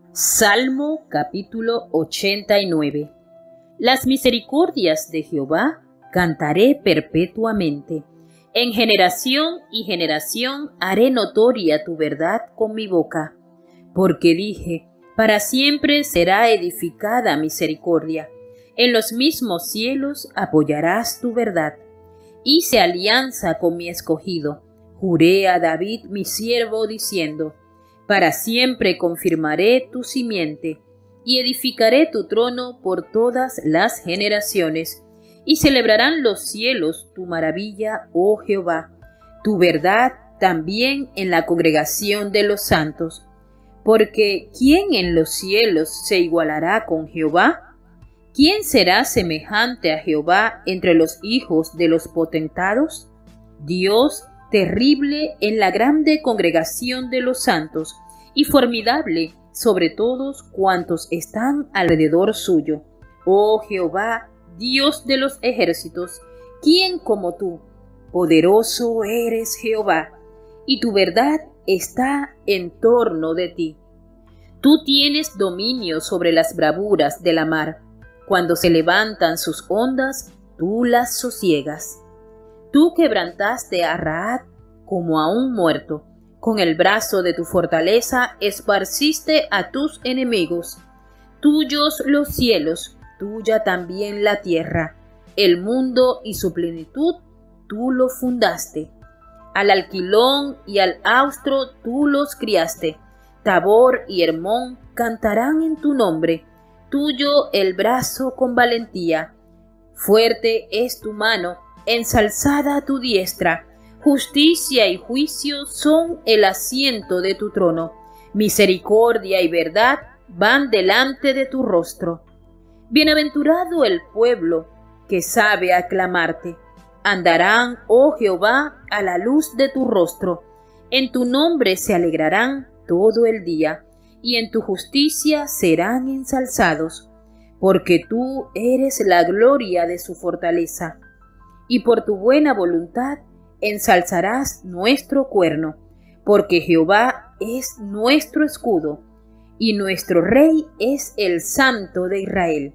Salmo capítulo 89. Las misericordias de Jehová cantaré perpetuamente. En generación y generación haré notoria tu verdad con mi boca. Porque dije, para siempre será edificada misericordia. En los mismos cielos apoyarás tu verdad. Hice alianza con mi escogido. Juré a David mi siervo diciendo, para siempre confirmaré tu simiente, y edificaré tu trono por todas las generaciones, y celebrarán los cielos tu maravilla, oh Jehová, tu verdad también en la congregación de los santos. Porque ¿quién en los cielos se igualará con Jehová? ¿Quién será semejante a Jehová entre los hijos de los potentados? Dios terrible en la grande congregación de los santos, y formidable sobre todos cuantos están alrededor suyo. Oh Jehová, Dios de los ejércitos, ¿quién como tú? Poderoso eres Jehová, y tu verdad está en torno de ti. Tú tienes dominio sobre las bravuras de la mar. Cuando se levantan sus ondas, tú las sosiegas. Tú quebrantaste a Rahab como a un muerto. Con el brazo de tu fortaleza esparciste a tus enemigos. Tuyos los cielos, tuya también la tierra. El mundo y su plenitud, tú lo fundaste. Al alquilón y al austro tú los criaste. Tabor y Hermón cantarán en tu nombre. Tuyo el brazo con valentía. Fuerte es tu mano, ensalzada tu diestra. Justicia y juicio son el asiento de tu trono. Misericordia y verdad van delante de tu rostro. Bienaventurado el pueblo que sabe aclamarte. Andarán, oh Jehová, a la luz de tu rostro. En tu nombre se alegrarán todo el día, y en tu justicia serán ensalzados. Porque tú eres la gloria de su fortaleza, y por tu buena voluntad ensalzarás nuestro cuerno, porque Jehová es nuestro escudo, y nuestro Rey es el Santo de Israel.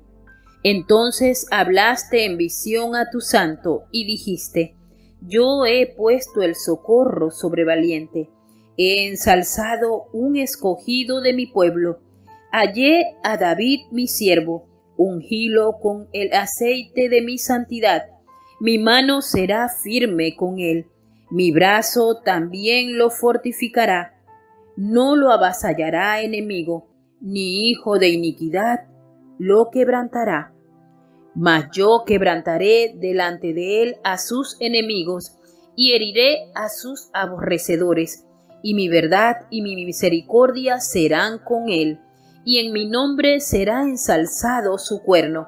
Entonces hablaste en visión a tu santo, y dijiste, yo he puesto el socorro sobre valiente, he ensalzado un escogido de mi pueblo, hallé a David mi siervo, ungílo con el aceite de mi santidad. Mi mano será firme con él, mi brazo también lo fortificará. No lo avasallará enemigo, ni hijo de iniquidad lo quebrantará. Mas yo quebrantaré delante de él a sus enemigos, y heriré a sus aborrecedores, y mi verdad y mi misericordia serán con él, y en mi nombre será ensalzado su cuerno.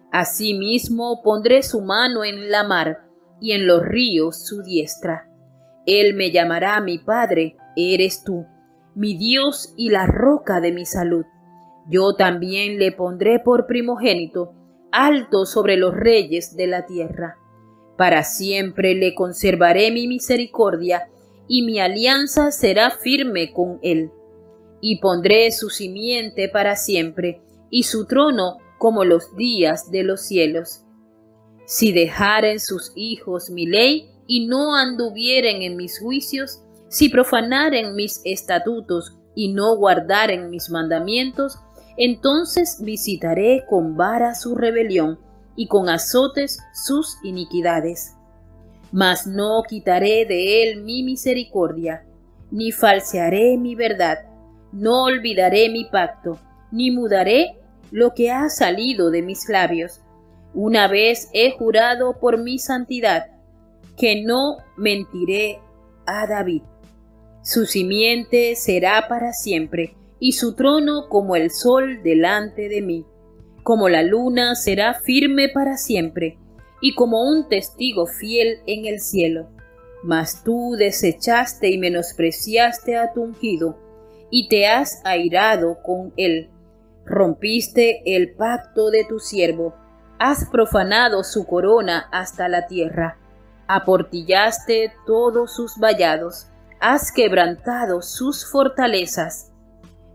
Asimismo pondré su mano en la mar, y en los ríos su diestra. Él me llamará mi Padre, eres tú, mi Dios y la roca de mi salud. Yo también le pondré por primogénito, alto sobre los reyes de la tierra. Para siempre le conservaré mi misericordia, y mi alianza será firme con él. Y pondré su simiente para siempre, y su trono como los días de los cielos. Si dejaren sus hijos mi ley, y no anduvieren en mis juicios, si profanaren mis estatutos, y no guardaren mis mandamientos, entonces visitaré con vara su rebelión, y con azotes sus iniquidades. Mas no quitaré de él mi misericordia, ni falsearé mi verdad, no olvidaré mi pacto, ni mudaré lo que ha salido de mis labios. Una vez he jurado por mi santidad, que no mentiré a David. Su simiente será para siempre, y su trono como el sol delante de mí. Como la luna será firme para siempre, y como un testigo fiel en el cielo. Mas tú desechaste y menospreciaste a tu ungido, y te has airado con él. Rompiste el pacto de tu siervo, has profanado su corona hasta la tierra, aportillaste todos sus vallados, has quebrantado sus fortalezas.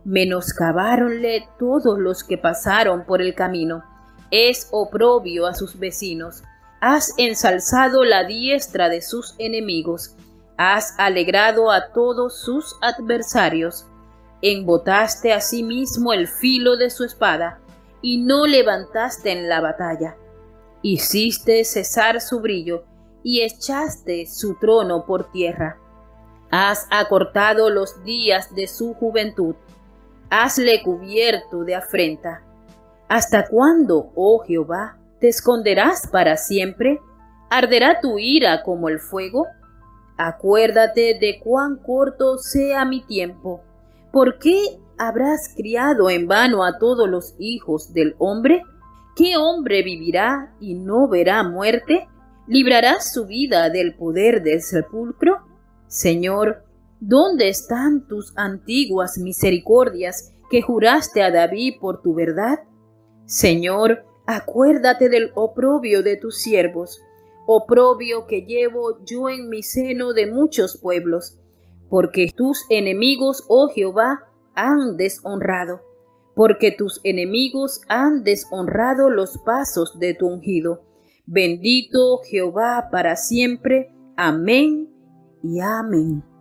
Menoscabáronle todos los que pasaron por el camino. Es oprobio a sus vecinos. Has ensalzado la diestra de sus enemigos. Has alegrado a todos sus adversarios. Embotaste asimismo el filo de su espada, y no levantaste en la batalla. Hiciste cesar su brillo, y echaste su trono por tierra. Has acortado los días de su juventud. Hasle cubierto de afrenta. ¿Hasta cuándo, oh Jehová, te esconderás para siempre? ¿Arderá tu ira como el fuego? Acuérdate de cuán corto sea mi tiempo. ¿Por qué habrás criado en vano a todos los hijos del hombre? ¿Qué hombre vivirá y no verá muerte? ¿Librarás su vida del poder del sepulcro? Señor, ¿dónde están tus antiguas misericordias que juraste a David por tu verdad? Señor, acuérdate del oprobio de tus siervos, oprobio que llevo yo en mi seno de muchos pueblos, porque tus enemigos, oh Jehová, han deshonrado, porque tus enemigos han deshonrado los pasos de tu ungido. Bendito Jehová para siempre. Amén y amén.